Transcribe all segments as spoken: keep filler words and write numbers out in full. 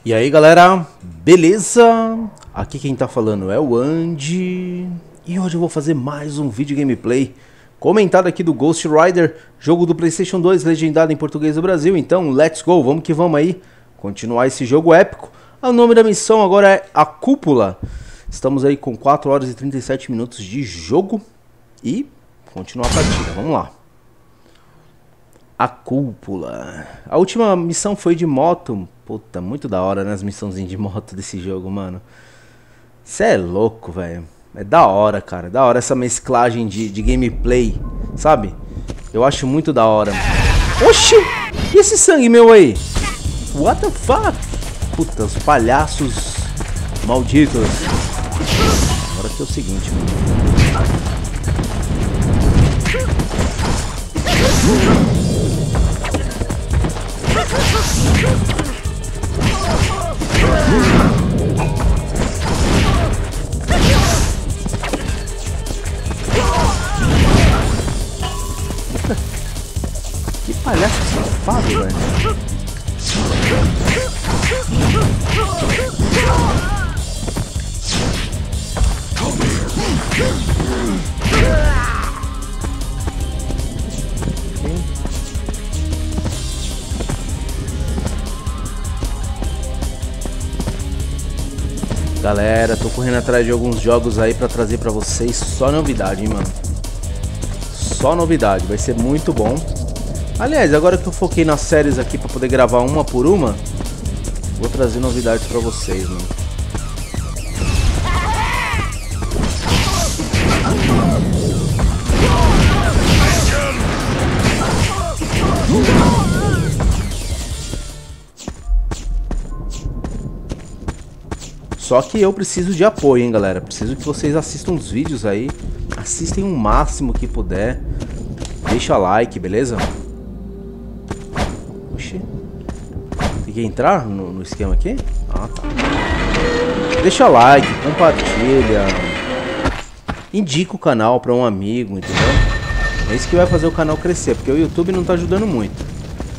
E aí galera, beleza? Aqui quem tá falando é o Andy. E hoje eu vou fazer mais um vídeo gameplay comentado aqui do Ghost Rider, jogo do PlayStation dois, legendado em português do Brasil. Então, let's go, vamos que vamos aí, continuar esse jogo épico. O nome da missão agora é A Cúpula. Estamos aí com quatro horas e trinta e sete minutos de jogo e continuar a partida, vamos lá. A Cúpula. A última missão foi de moto. Puta, muito da hora, né, as missãozinhas de moto desse jogo, mano. Cê é louco, velho. É da hora, cara. Da hora essa mesclagem de, de gameplay, sabe? Eu acho muito da hora. Oxi! E esse sangue meu aí? What the fuck? Puta, os palhaços malditos. Agora que é o seguinte, mano. Que palhaço safado, velho. Galera, tô correndo atrás de alguns jogos aí pra trazer pra vocês. Só novidade, hein, mano. Só novidade, vai ser muito bom. Aliás, agora que eu foquei nas séries aqui pra poder gravar uma por uma, vou trazer novidades pra vocês, mano. Só que eu preciso de apoio, hein, galera. Preciso que vocês assistam os vídeos aí. Assistem o máximo que puder. Deixa like, beleza? Oxi. Tem que entrar no, no esquema aqui? Ah, tá. Deixa like, compartilha. Indica o canal pra um amigo, entendeu? É isso que vai fazer o canal crescer, porque o YouTube não tá ajudando muito.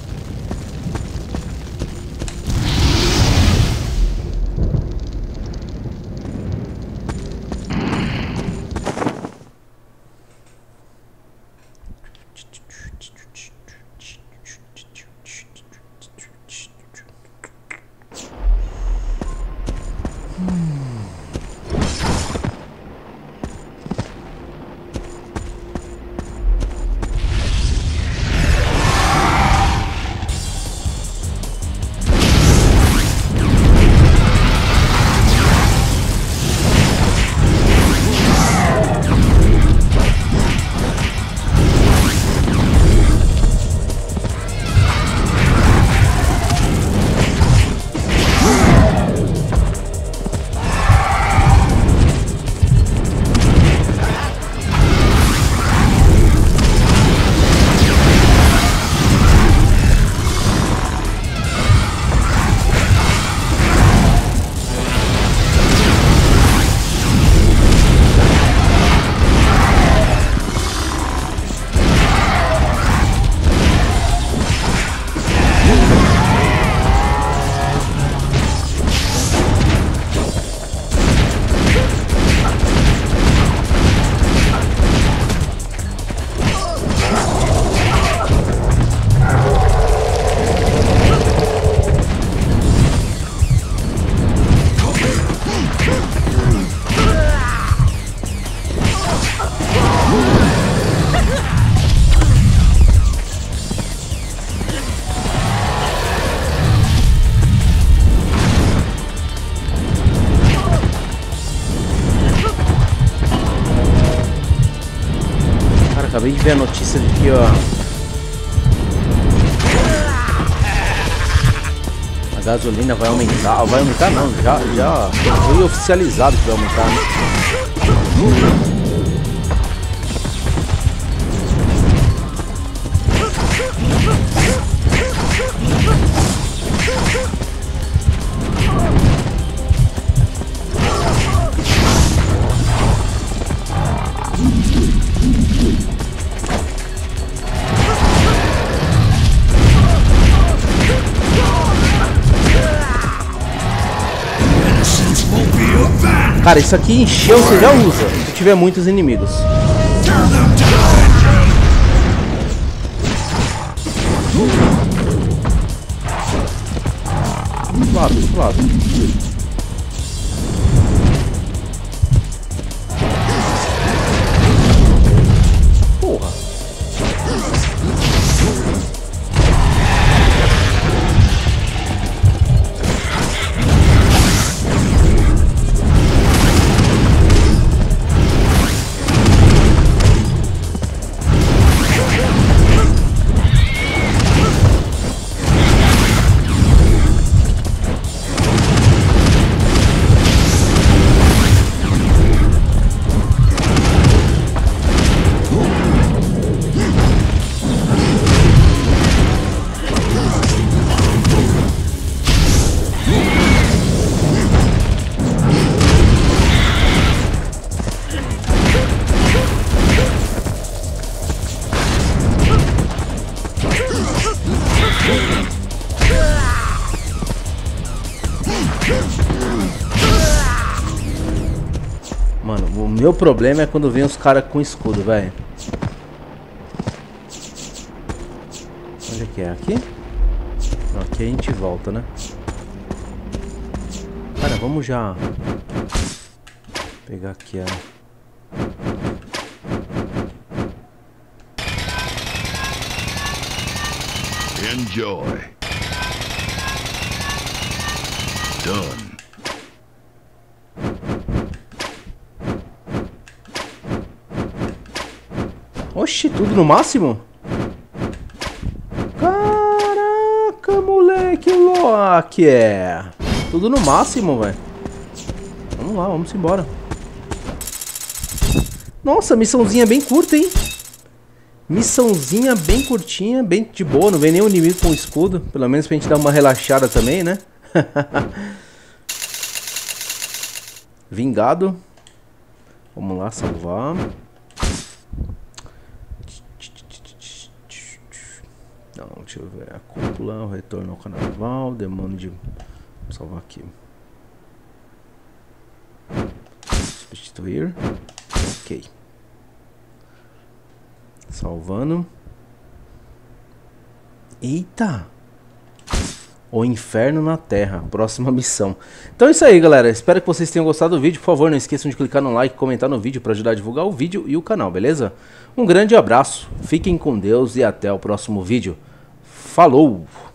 Acabei de ver a notícia de que, ó, a gasolina vai aumentar. Vai aumentar não, já, já foi oficializado que vai aumentar, né? Cara, isso aqui encheu, você já usa. Se tiver muitos inimigos. Do lado, do lado. Porra. Mano, o meu problema é quando vem os caras com escudo, velho. Onde é que é? Aqui? Não, aqui a gente volta, né? Cara, vamos já pegar aqui a... Enjoy. Done. Oxi, tudo no máximo? Caraca, moleque, ó, que é. Tudo no máximo, velho. Vamos lá, vamos embora. Nossa, missãozinha bem curta, hein? Missãozinha bem curtinha, bem de boa. Não vem nenhum inimigo com escudo. Pelo menos pra gente dar uma relaxada também, né? Vingado. Vamos lá, salvar. Não, deixa eu ver. A cúpula, o retorno ao carnaval, demônio de... Vou salvar aqui. Substituir. Ok. Salvando. Eita! O Inferno na Terra, próxima missão. Então é isso aí, galera. Espero que vocês tenham gostado do vídeo. Por favor, não esqueçam de clicar no like e comentar no vídeo para ajudar a divulgar o vídeo e o canal, beleza? Um grande abraço, fiquem com Deus e até o próximo vídeo. Falou!